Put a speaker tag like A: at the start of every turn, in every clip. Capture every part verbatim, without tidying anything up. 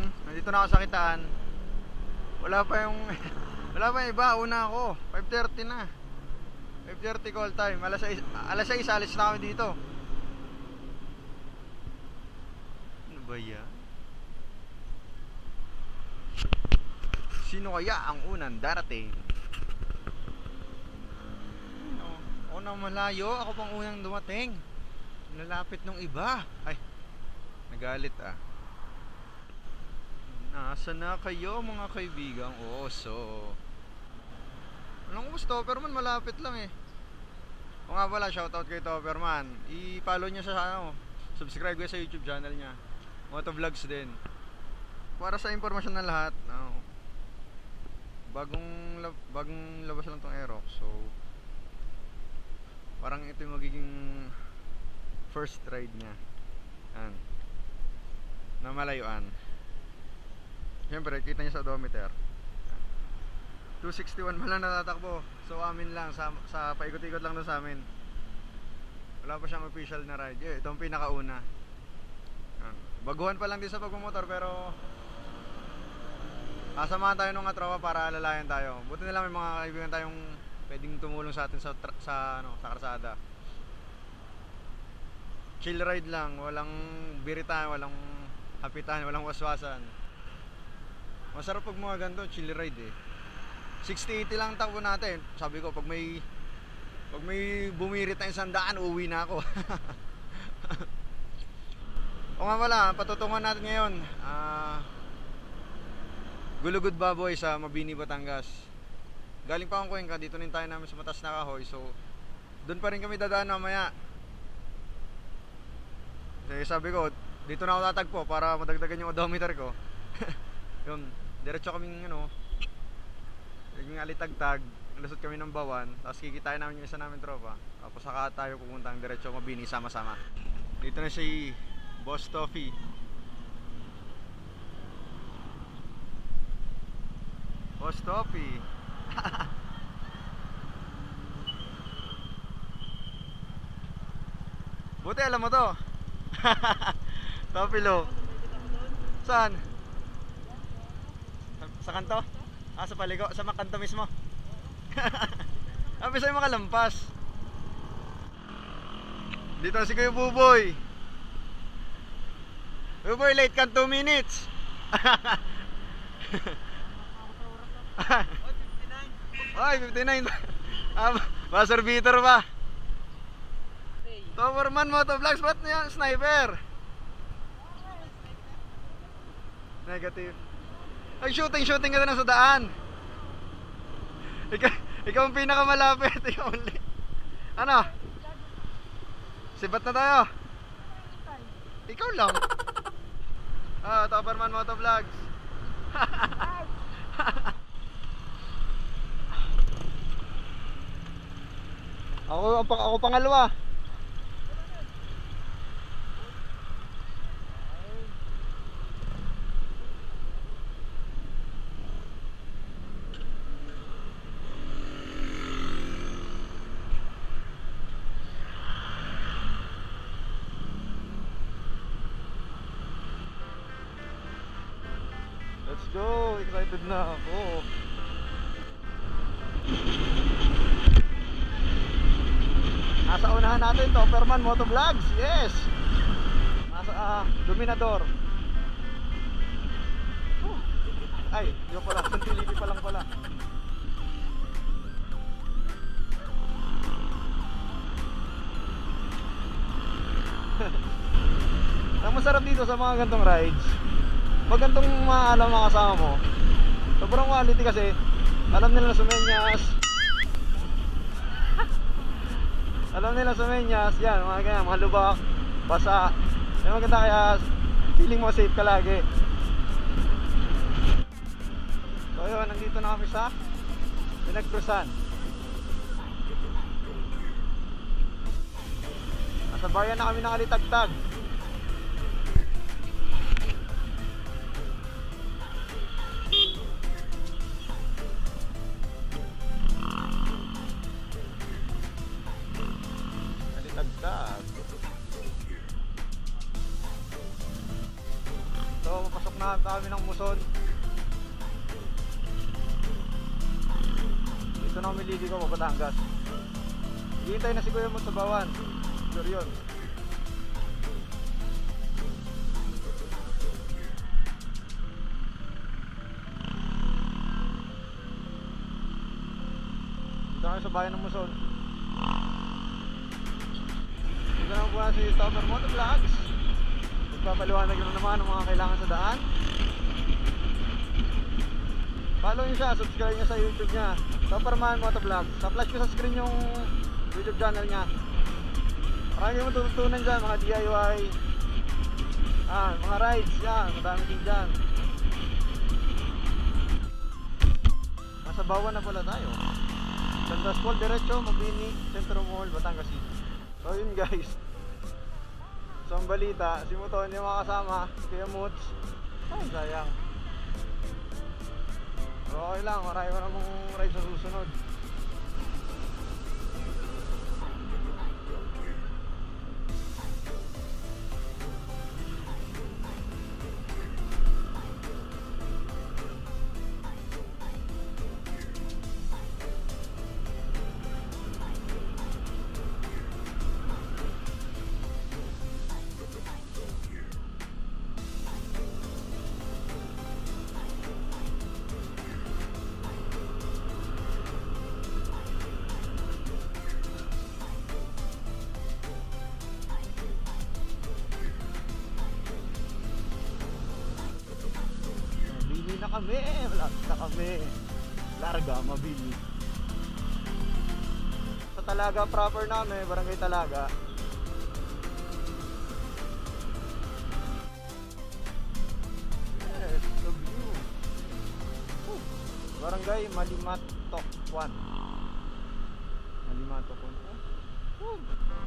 A: nandito na ako sa Kitaan. Wala pa yung wala pa yung iba, una ako. five thirty na. five thirty call time. Alas sais, alas sais alis na kami dito. Ano ba yan? Sino kaya ang unang darating? Ano? Ako nang malayo, ako pang unang dumating. Nalapit nung iba. Ay, nagalit ah. Nasaan na kayo mga kaibigang oso? Anong gusto? Topperman malapit lang eh. O nga pala, shoutout kay Topperman. I-follow nyo sa ano, subscribe kayo sa YouTube channel niya. Motovlogs din. Para sa impormasyon ng lahat, no, bagong bagong labas lang tong Aerox. So parang ito yung magiging first ride niya. Yan. Na malayuan. Siyempre, kita niya sa odometer two sixty-one man lang natatakbo. So amin lang, sa, sa paikot-ikot lang doon sa amin. Wala pa siyang official na ride. Eh, ito ang pinakauna. Yan. Baguhan pa lang din sa pagmumotor, pero kasamahan tayo ng tropa para alalayan tayo. Buti na lang may mga kaibigan tayong pwedeng tumulong sa atin sa, sa, ano, sa karsada. Chill ride lang, walang biritan, walang hapitan, walang waswasan. Masarap pag mga ganito, chill ride eh. sixty eighty lang takbo natin. Sabi ko, pag may pag may bumirit na isang daan, uuwi na ako. O nga pala, patutungan natin ngayon, ah, Gulugod Baboy sa Mabini, Batangas. Galing pa akong Cuenca, dito rin tayo namin sa Matas na Kahoy. So, doon pa rin kami dadaan mamaya. Kasi sabi ko, dito na ako tatagpo para madagdagan yung odometer ko. Yun, diretso kaming ano, naging alitagtag, nalusot kami ng Bawan, tapos kikitain namin yung isa namin tropa. Tapos saka tayo pupuntang diretso Mabini sama-sama. Dito na si Boss Toffee. Boss Toffee. Buti alam mo to. Toffee lo. Saan? Sa kanto? Ah, sa paligo, sa makanto mismo. Sabi sa'yo makalampas. Dito si Kuya Buboy. Buboy, late ka two minutes. Ay, fifty-nine. Ah, Master Beater pa. Topperman Motovlogs, ba't na yan? Sniper. Negative. Ay, shooting, shooting ka na sa daan. Ikaw, ikaw ang pinakamalapit. Ikaw ulit. Ano? Sibat na tayo. Ikaw lang. Ah, Topperman Motovlogs. Ako, ako pangalawa. Let's go! Excited na ako. Nasa unahan natin, Topperman Motovlogs. Yes! Nasa uh, Dominador. Oh. Ay, yun pala, Santilipi pa lang pala. Ang masarap dito sa mga gantong rides, pag gantong maalam mga kasama mo, sobrang quality kasi alam nila sumenyas. Alam nila sumenyas, yan, mga ganyan, mga lubak, basa. Yan maganda, kaya feeling mo safe ka lagi. So yun, nandito na kami sa Pinagcrusan. Nasa bayan na kami ng Alitagtag. Naghahanap na kami ng muson. Dito na kami liligo pa Batangas. Hihintay na si Kuya mo sa bawan. Sure yun. Dito kami sa bayan ng Muson. Dito naman po na si Topper Moto Vlogs. Magpapaliwanag lang naman ang mga kailangan sa daan. Follow nyo siya, subscribe nyo sa YouTube nya, Topperman Moto Vlogs. Sa-flash ko sa screen yung YouTube channel nya. Marami mo tututunan dyan, mga D I Y, ah, mga rides yan, madami din dyan. Nasa Bawan na pala tayo. Santas Mall, diretso, Mabini, Centro Mall, Batangas City. So yun guys. So ang balita, si Muton yung mga kasama, Kuya Muts. Ay sayang. Okay lang, marami mo namang ride sa susunod. Na kami, malapit na kami. Larga, Mabini. Sa Talaga proper namin, Barangay Talaga. Yes, the view. Woo. Barangay Malimatokwan. Malimatokwan. Woo.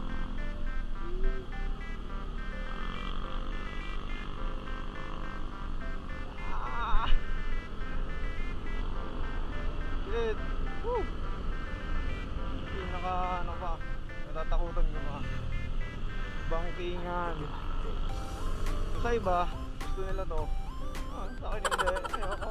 A: Woo! Pinaka ano pa, natatakutan ko mga bangkingan. So, sa iba, gusto nila to. Ah, sa akin hindi. Ayoko.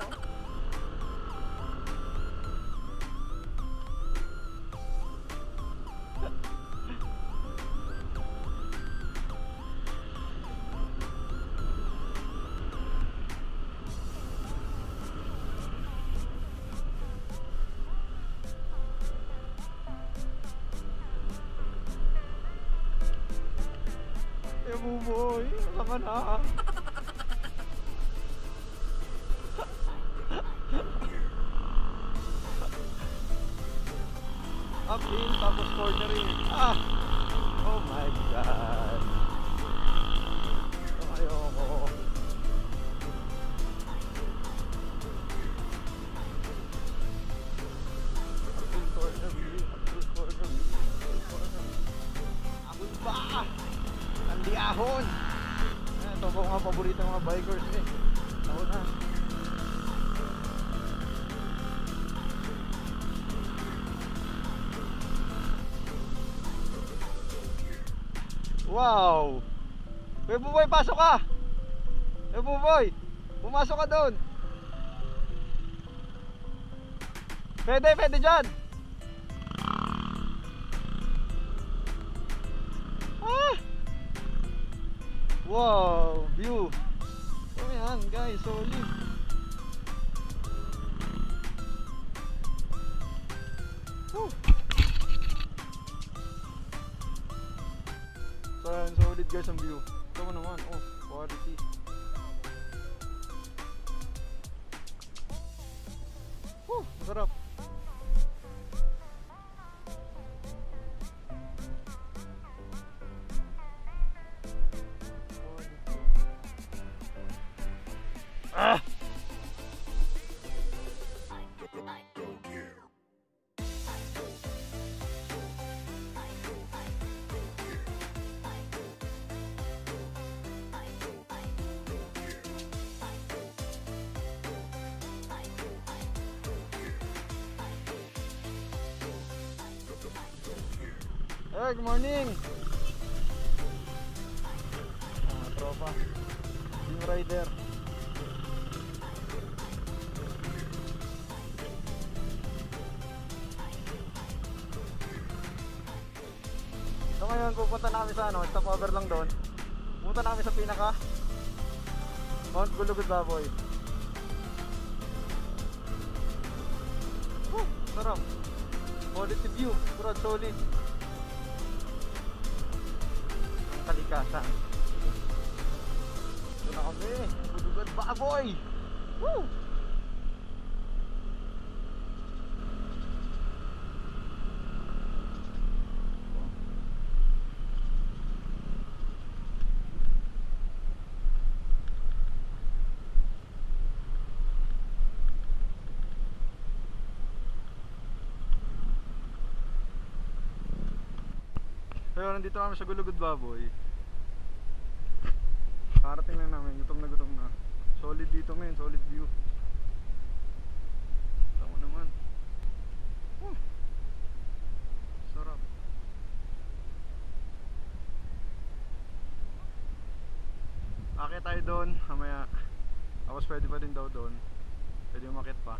A: Eh buboy, sama na. Uphill, tapos cornering. Ah! Oh my god. Oh, ayoko. Uphill, cornering. Uphill, cornering. Uphill, cornering. Ako ba? Ang liahon. Ito po mga paborito ng mga bikers eh. Ako na. Wow! Kuya Buboy, pasok ka! Kuya Buboy, pumasok ka doon! Pwede, pwede dyan! Ah! Wow! View! Oh yan guys, solid! Woo! So yan, solid guys ang view. Ito mo naman, oh, quality. Woo! Masarap! Ah! Hey, good morning! Mga tropa, team rider. ngayon pupunta na kami sa ano, stopover lang doon. Pupunta na kami sa pinaka Mount Gulugod Baboy. Oh, sarap. Quality view, bro, solid. Ang kalikasan. Ito na kami, Gulugod Baboy. Woo! Pero nandito kami sa Gulugod Baboy. Karating na namin, gutom na gutom na. Solid dito men, solid view. Tama naman. Oh, sarap. Akit tayo doon, mamaya. Tapos pwede pa din daw doon. Pwede umakit pa.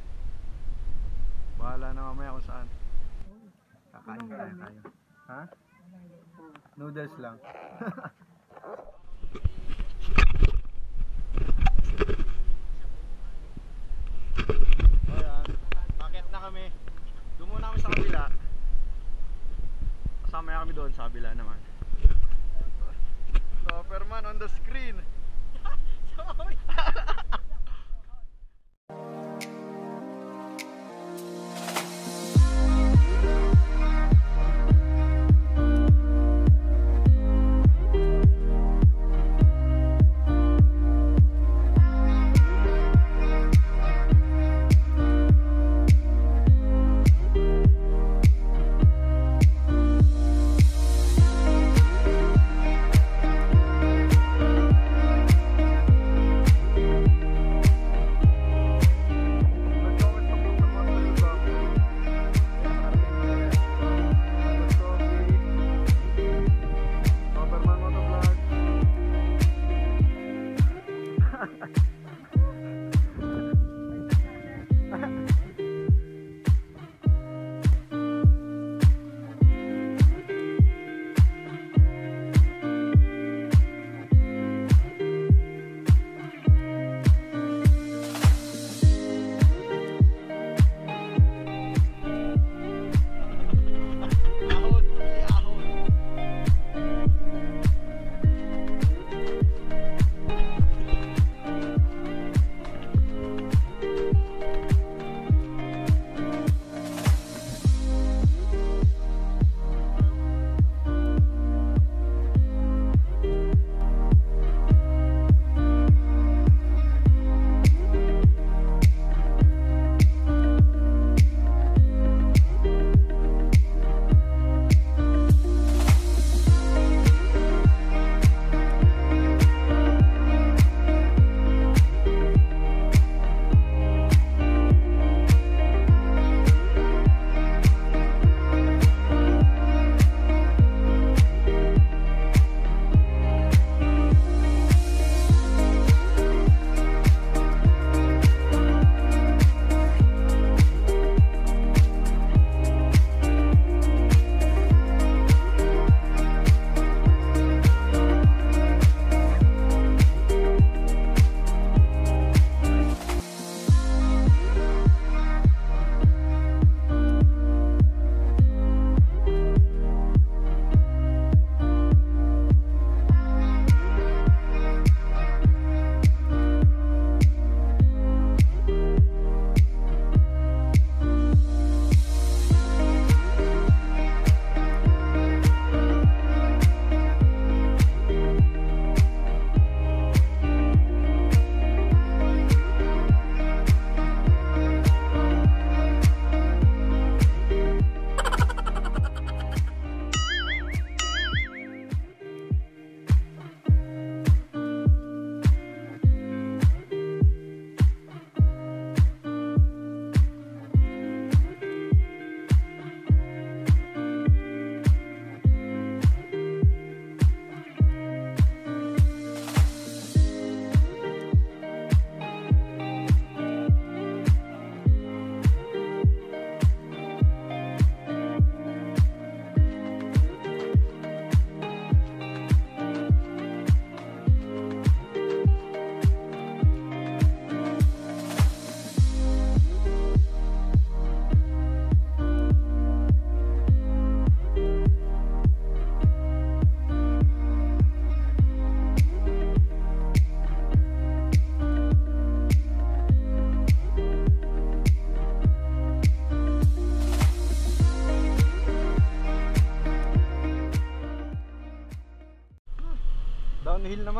A: Bahala na mamaya kung saan. Kakain ka na tayo. Ha? Noodles lang. Ayan, akit na kami. Doon muna kami sa kabila. Kasama kami doon sa kabila naman. Superman on the screen.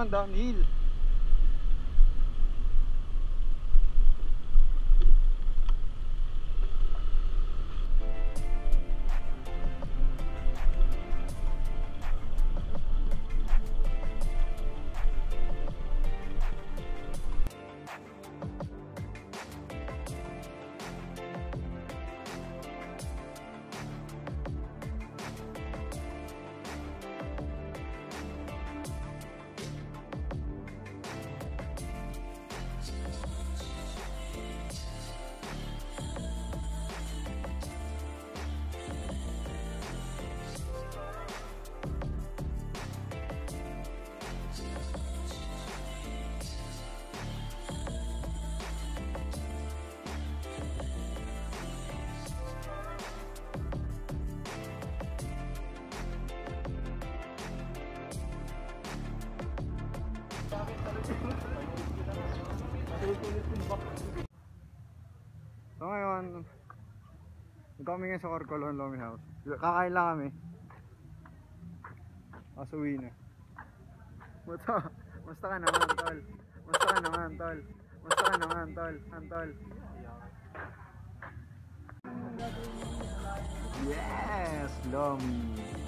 A: naman downhill. So ngayon, kami ngayon sa Corcolon Lomi House. Kakain lang kami. Tapos uwi na. Musta? Musta ka naman, tol? Musta ka naman, tol? Musta ka naman, tol? Antol? Yes! Lomi!